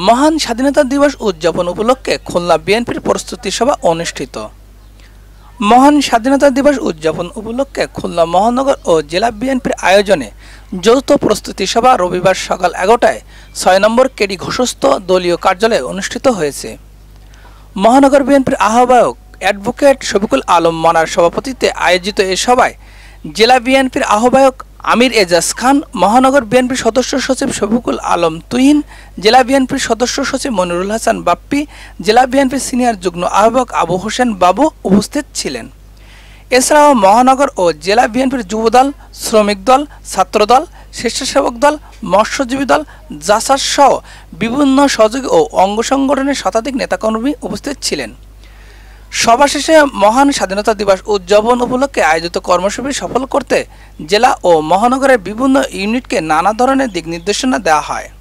মহান স্বাধীনতা দিবস উদযাপন উপলক্ষে খুলনা বিএনপির প্রস্তুতি সভা অনুষ্ঠিত। মহান স্বাধীনতা দিবস উদযাপন উপলক্ষে খুলনা মহানগর ও জেলা বিএনপির আয়োজনে যৌথ প্রস্তুতি সভা রবিবার সকাল ১১টায় ৬ নম্বর কেডি ঘোষস্থ দলীয় কার্যালয়ে অনুষ্ঠিত হয়েছে। মহানগর বিএনপির আহ্বায়ক অ্যাডভোকেট শফিকুল আলম মনার সভাপতিত্বে আয়োজিত এ সভায় জেলা বিএনপির আহ্বায়ক আমির এজাজ খান, মহানগর বিএনপির সদস্য সচিব শফিকুল আলম তুহিন, জেলা বিএনপির সদস্য সচিব মনিরুল হাসান বাপ্পি, জেলা বিএনপির সিনিয়র যুগ্ম আহ্বায়ক আবু হোসেন বাবু উপস্থিত ছিলেন। এছাড়াও মহানগর ও জেলা বিএনপির যুবদল, শ্রমিক দল, ছাত্রদল, স্বেচ্ছাসেবক দল, মৎস্যজীবী দল, জাসাস সহ বিভিন্ন সহযোগী ও অঙ্গ সংগঠনের শতাধিক নেতাকর্মী উপস্থিত ছিলেন। সভা শেষে মহান স্বাধীনতা দিবস উদযাপন উপলক্ষে আয়োজিত কর্মসূচি সফল করতে জেলা ও মহানগরের বিভিন্ন ইউনিটকে নানা ধরনের দিক নির্দেশনা দেওয়া হয়।